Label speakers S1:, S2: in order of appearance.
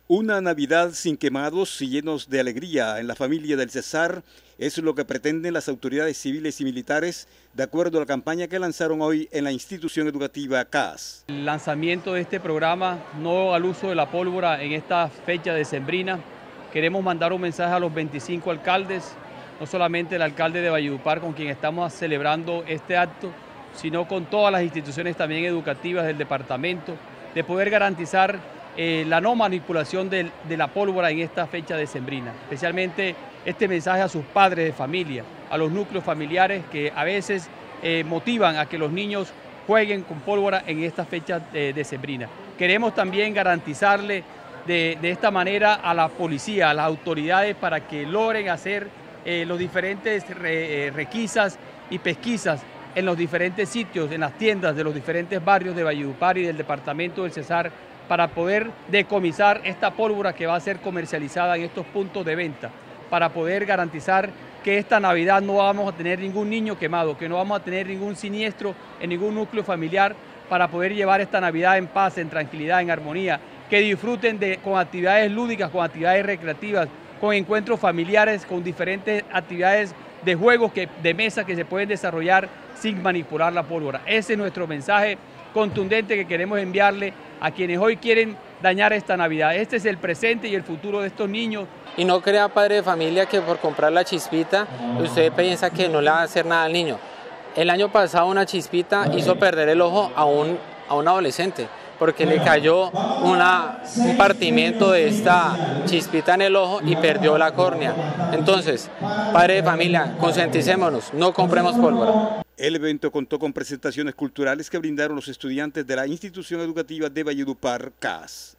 S1: Una Navidad sin quemados y llenos de alegría en la familia del Cesar es lo que pretenden las autoridades civiles y militares de acuerdo a la campaña que lanzaron hoy en la institución educativa CAS.
S2: El lanzamiento de este programa, no al uso de la pólvora en esta fecha decembrina, queremos mandar un mensaje a los 25 alcaldes, no solamente el alcalde de Valledupar con quien estamos celebrando este acto, sino con todas las instituciones también educativas del departamento, de poder garantizar la no manipulación de la pólvora en esta fecha decembrina. Especialmente este mensaje a sus padres de familia, a los núcleos familiares que a veces motivan a que los niños jueguen con pólvora en esta fecha decembrina. Queremos también garantizarle de esta manera a la policía, a las autoridades, para que logren hacer los diferentes requisas y pesquisas en los diferentes sitios, en las tiendas de los diferentes barrios de Valledupar y del departamento del Cesar, para poder decomisar esta pólvora que va a ser comercializada en estos puntos de venta, para poder garantizar que esta Navidad no vamos a tener ningún niño quemado, que no vamos a tener ningún siniestro en ningún núcleo familiar, para poder llevar esta Navidad en paz, en tranquilidad, en armonía, que disfruten con actividades lúdicas, con actividades recreativas, con encuentros familiares, con diferentes actividades de juegos de mesa que se pueden desarrollar sin manipular la pólvora. Ese es nuestro mensaje contundente que queremos enviarle a quienes hoy quieren dañar esta Navidad. Este es el presente y el futuro de estos niños.
S3: Y no crea, padre de familia, que por comprar la chispita usted piensa que no le va a hacer nada al niño. El año pasado una chispita hizo perder el ojo a un adolescente, porque le cayó un partimiento de esta chispita en el ojo y perdió la córnea. Entonces, padre de familia, concienticémonos, no compremos pólvora.
S1: El evento contó con presentaciones culturales que brindaron los estudiantes de la institución educativa de Valledupar, CAS.